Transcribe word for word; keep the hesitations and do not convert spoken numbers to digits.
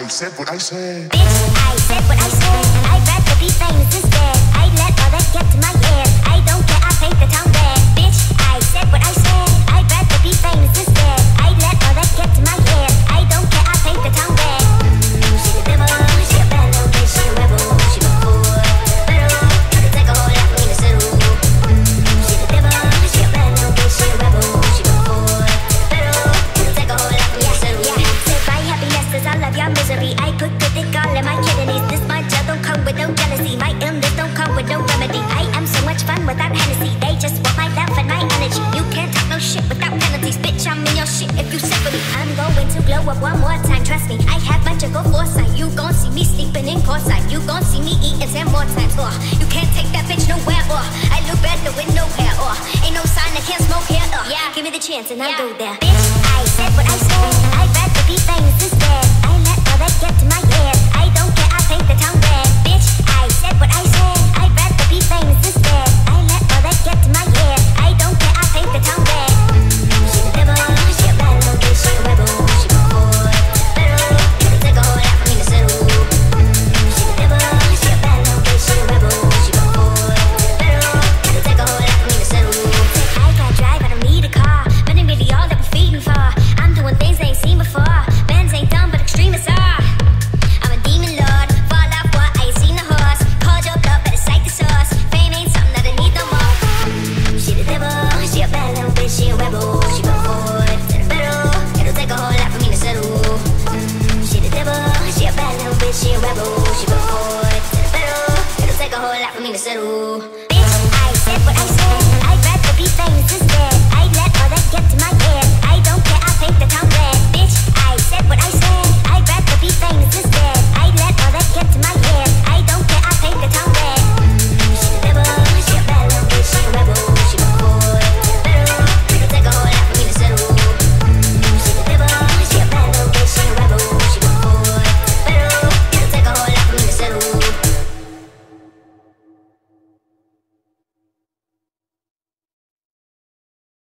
said what I said. Bitch, I said what I said. I'd rather be famous instead. I'd let all that get to my head. I don't care, I paint the town red. Bitch, I said what I said. I'd rather be famous instead. I'd let all that get to my head. I don't care, I paint the town red. Mm, she the devil, she a bad little bitch, she a rebel, she a fool. Better, you can take a whole lot for me to settle. Mm, she the devil, she a bad little bitch, she a rebel, she a fool. Better, you can take a whole lot for me to settle. Yeah, said my happiness is all of your misery. I put the dick all in my kidneys. This my gel don't come with no jealousy. My illness don't come with no remedy. I am so much fun without Hennessy. They just want my love and my energy. You can't talk no shit without penalties. Bitch, I'm in your shit if you sick with me. I'm going to glow up one more time, trust me. I have magical foresight. You gon' see me sleeping in courtside. You gon' see me eating ten more times. Oh, you can't take that bitch nowhere. Oh, I look better with no hair. Oh, ain't no sign I can't smoke here. Oh, yeah, give me the chance and I'll yeah. go there. Bitch, I said what I said. I'd rather be famous instead. I let all that get to my head. I don't care, I paint the town red. Bitch, I said what I said. I'd rather be famous instead. I let all that get to my head. I don't care, I paint the town red. Mm, she the devil, she a bad little bitch, she a rebel, she a fool. Better, you can take a whole lot for me to settle. Mm, she the devil, she a bad little bitch, she a rebel, she a fool. Better, you can take a whole lot for me to settle. I got drive, I don't need a car. But ain't really all that we're feeding for. I'm doing things they ain't seen before. Bands ain't dumb, but extremists are. I'm a demon lord, fall off what I ain't seen the horse. Called your bluff, better cite the source. Fame ain't something that I need no more. Mm, she the devil, she a bad little bitch, she a rebel, she a fool. To the better, it'll take a whole lot for me to settle. Mm, she the devil, she a bad little bitch, she a rebel, she a fool. To the better, it'll take a whole lot for me to settle.